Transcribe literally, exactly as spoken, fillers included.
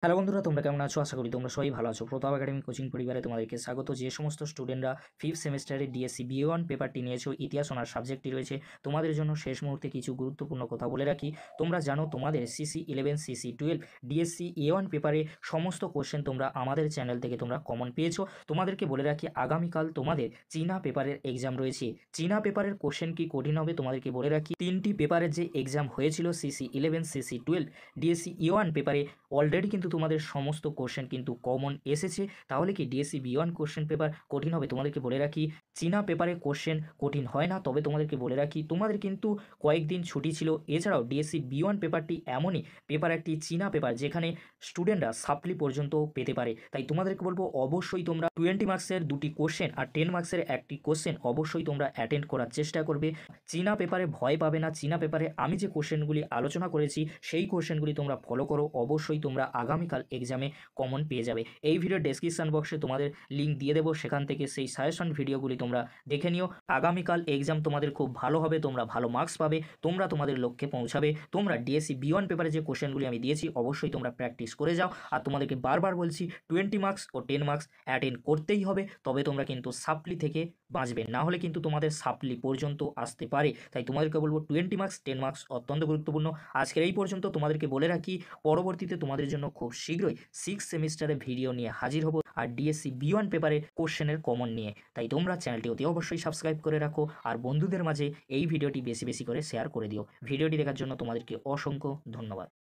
Hello বন্ধুরা, তোমরা কেমন আছো? আশা করি তোমরা সবাই ভালো আছো। প্রতাপ একাডেমি কোচিং পরিবারে তোমাদেরকে স্বাগত। যে সমস্ত স্টুডেন্টরা ফিফথ সেমিস্টারে ডিএসসি বিএ ওয়ান পেপারটি নিয়েছো, ইতিহাস অনার সাবজেক্টটি রয়েছে, তোমাদের জন্য শেষ মুহূর্তে কিছু গুরুত্বপূর্ণ কথা বলে রাখি। তোমরা জানো তোমাদের CC eleven, CC twelve, DSC A one পেপারে সমস্ত কোশ্চেন তোমরা আমাদের চ্যানেল থেকে তোমরা কমন পেয়েছো। তোমাদেরকে বলে রাখি, আগামীকাল তোমাদের চীনা পেপারের এক্সাম রয়েছে। চীনা পেপারের কোশ্চেন কি কঠিন হবে তোমাদেরকে বলে রাখি। তিনটি পেপারের যে এক্সাম হয়েছিল, CC eleven, CC twelve, DSC A one পেপারে অলরেডি কিন্তু তোমাদের সমস্ত কোশ্চেন কিন্তু কমন এসেছে। তাহলে কি DSC B one question paper কঠিন হবে? তোমাদেরকে বলে রাখি, চীনা পেপারে কোশ্চেন কঠিন হয় না। তবে তোমাদেরকে বলে রাখি, তোমাদের কিন্তু কয়েকদিন ছুটি ছিল। এছাড়াও ডিএসসি বি ওয়ান পেপারটি এমনই পেপার, একটি চীনা পেপার যেখানে স্টুডেন্টরা সাপ্লি পর্যন্ত পেতে পারে। তাই তোমাদেরকে বলবো, অবশ্যই তোমরা টোয়েন্টি মার্কসের দুটি কোশ্চেন আর টেন মার্কসের একটি কোশ্চেন অবশ্যই তোমরা অ্যাটেন্ড করার চেষ্টা করবে। চীনা পেপারে ভয় পাবে না। চীনা পেপারে আমি যে কোশ্চেনগুলি আলোচনা করেছি সেই কোশ্চেনগুলি তোমরা ফলো করো, অবশ্যই তোমরা আগামীকাল এক্সামে কমন পেয়ে যাবে। এই ভিডিও ডেসক্রিপশন বক্সে তোমাদের লিঙ্ক দিয়ে দেবো, সেখান থেকে সেই সাজেশন ভিডিওগুলি তোমরা দেখে নিও। আগামীকাল এক্সাম তোমাদের খুব ভালো হবে, তোমরা ভালো মার্কস পাবে, তোমরা তোমাদের লক্ষ্যে পৌঁছাবে। তোমরা ডিএসসি বি ওয়ান পেপারে যে কোশ্চেনগুলি আমি দিয়েছি অবশ্যই তোমরা প্র্যাকটিস করে যাও। আর তোমাদেরকে বারবার বলছি, টোয়েন্টি মার্কস ও টেন মার্কস অ্যাটেন্ড করতেই হবে, তবে তোমরা কিন্তু সাপ্লি থেকে বাঁচবে, না হলে কিন্তু তোমাদের সাপ্লি পর্যন্ত আসতে পারে। তাই তোমাদেরকে বলবো, টোয়েন্টি মার্কস, টেন মার্কস অত্যন্ত গুরুত্বপূর্ণ। আজকের এই পর্যন্ত। তোমাদেরকে বলে রাখি, পরবর্তীতে তোমাদের জন্য খুব শীঘ্রই সিক্স সেমিস্টারে ভিডিও নিয়ে হাজির হব, আর ডিএসসি বি ওয়ান পেপারে কোশ্চেনের কমন নিয়ে। তাই তোমরা চ্যানেলটি অতি অবশ্যই সাবস্ক্রাইব করে রাখো, আর বন্ধুদের মাঝে এই ভিডিওটি বেশি বেশি করে শেয়ার করে দিও। ভিডিওটি দেখার জন্য তোমাদেরকে অসংখ্য ধন্যবাদ।